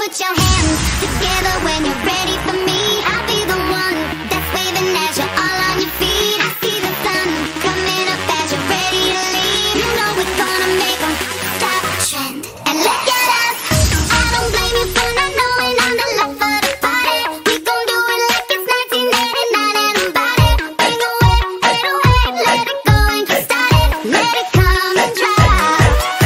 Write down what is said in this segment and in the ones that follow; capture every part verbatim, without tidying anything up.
put your hands together when you're ready for me. I'll be the one that's waving as you're all on your feet. I see the sun coming up as you're ready to leave. You know it's gonna make them stop, trend, and look at us. I don't blame you for not knowing I'm the life of the party. We gon' do it like it's nineteen eighty-nine and about it. Bring away, eight oh eight, let it go and get started. Let it come and drive.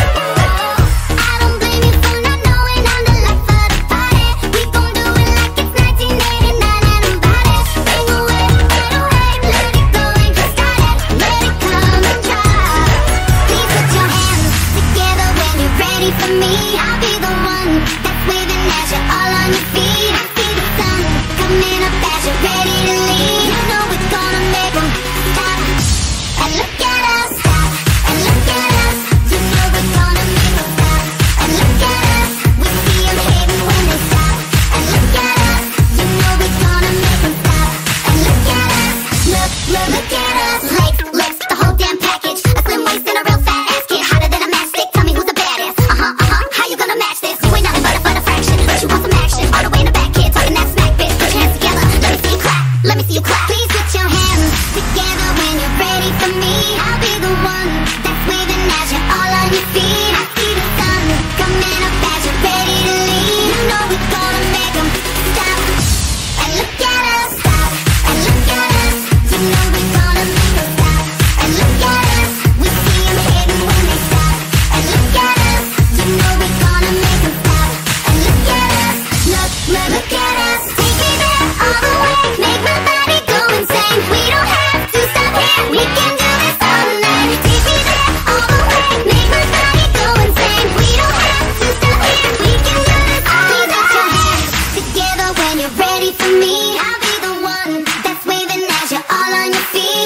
I don't blame you for not knowing I'm the life of the party. We gon' do it like it's nineteen eighty-nine and about it. Bring away, eight oh eight, let it go and get started. Let it come and drive. Please put your hands together when you're ready for me. I'll be the one that's waving as you're all on your feet. I see the sun coming up as you're ready to leave. You know it's gonna make them stop and look at us. Stop and look at us. You know it's gonna make them stop and look at us. We see them hating when they stop and look at us. You know it's gonna make them stop and look at us. Look, look, look at us. Legs, lips, the whole damn package. A slim waist and a real fat ass. Get hotter than a matchstick. Tell me who's the baddest. Uh huh, uh huh. How you gonna match this? You ain't nothing but a, but a fraction. But you want some action. All the way in the back, kid. Talking that smack, bitch. Put your hands together. Let me see you clap. Let me see you clap. Please put your hands together when you're ready for me. I'll be the one that's waving as you're all on your feet. I see the sun coming up as you're ready to leave. You know it's gonna make them stop and look at us. Stop and look at us. You know it's gonna make them stop and look at us. We see them hating when they stop and look at us. You know it's gonna make them stop and look at us. Look, look, look at us. Take me there all the way. Make my body go insane. We don't have to stop here. We can do this all night. Take me there all the way. Make my body go insane. We don't have to stop here. We can do this all night. Please put your hands together when you're ready for me. I'll be the one that's waving as you're all on your feet.